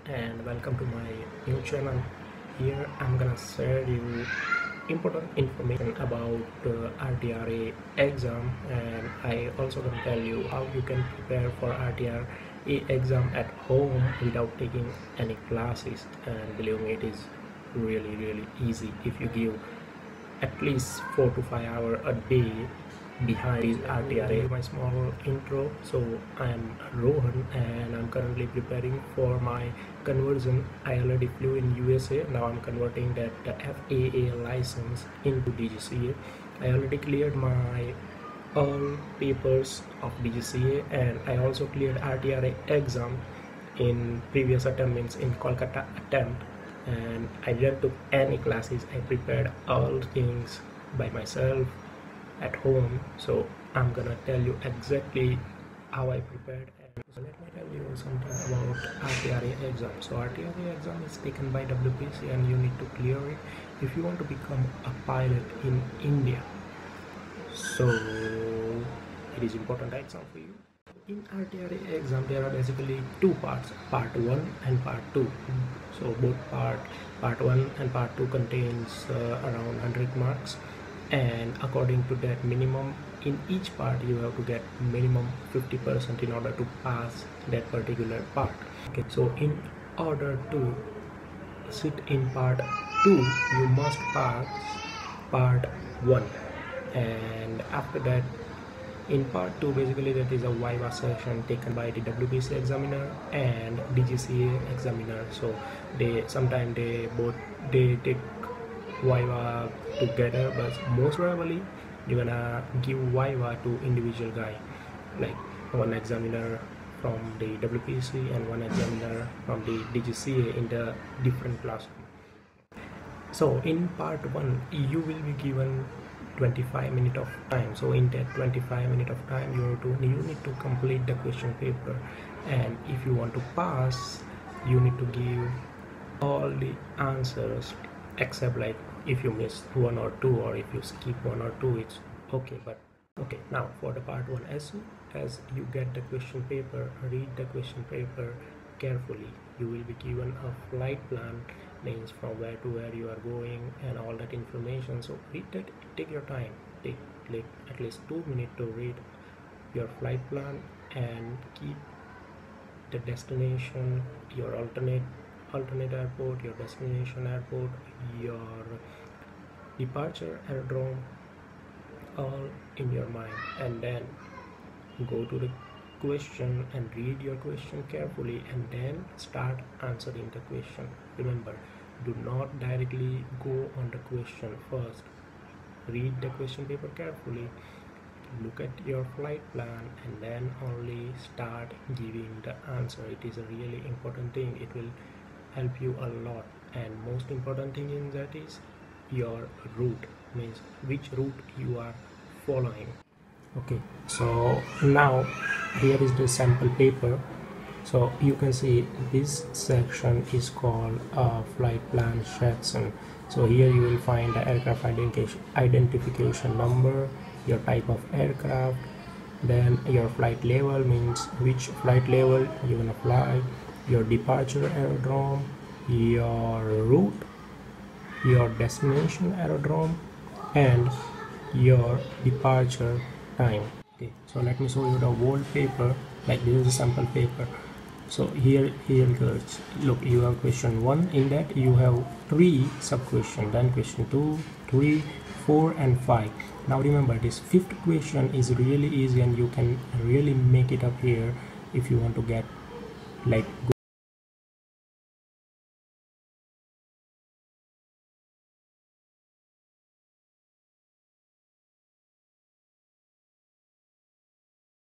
and welcome to my new channel. Here I'm gonna share you important information about RTRA exam, and I also gonna tell you how you can prepare for RTRA exam at home without taking any classes. And believe me, it is really easy if you give at least 4 to 5 hours a day behind is RTRA. My small intro. So I am Rohan and I'm currently preparing for my conversion. I already flew in USA. Now I'm converting that FAA license into DGCA. I already cleared my all papers of DGCA, and I also cleared RTRA exam in previous attempt, means in Kolkata attempt, and I didn't took any classes. I prepared all things by myself at home. So I'm gonna tell you exactly how I prepared. And so let me tell you something about RTRA exam. So RTRA exam is taken by WPC and you need to clear it if you want to become a pilot in India. So it is important exam for you. In RTRA exam there are basically two parts, part 1 and part 2. So both part 1 and part 2 contains around 100 marks, and according to that, minimum in each part you have to get minimum 50% in order to pass that particular part. Okay, so in order to sit in part 2 you must pass part 1, and after that in part 2 basically that is a viva session taken by the WPC examiner and DGCA examiner. So they sometimes they take viva together, but most probably you're gonna give viva to individual guy, like one examiner from the WPC and one examiner from the DGCA in the different classroom. So in part 1 you will be given 25 minutes of time. So in that 25 minutes of time you need to complete the question paper, and if you want to pass you need to give all the answers except like if you miss one or two, or if you skip one or two, it's okay. But okay, now for the part 1, as soon as you get the question paper, read the question paper carefully. You will be given a flight plan, means from where to where you are going and all that information. So read that, take your time, take like at least 2 minutes to read your flight plan and keep the destination, your alternate airport, your destination airport, your departure aerodrome, all in your mind, and then go to the question and read your question carefully, and then start answering the question. Remember, do not directly go on the question first. Read the question paper carefully, look at your flight plan, and then only start giving the answer. It is a really important thing. It will help you a lot, and most important thing in that is your route, means which route you are following. Okay, so now here is the sample paper. So you can see this section is called flight plan section. So here you will find the aircraft identification number, your type of aircraft, then your flight level, means which flight level you're gonna fly, your departure aerodrome, your route, your destination aerodrome, and your departure time. Okay, so let me show you the whole paper. Like this is a sample paper. So here goes. Look, you have question 1. In that you have 3 sub questions, then question 2, 3, 4 and 5. Now remember, this 5th question is really easy and you can really make it up here if you want to get like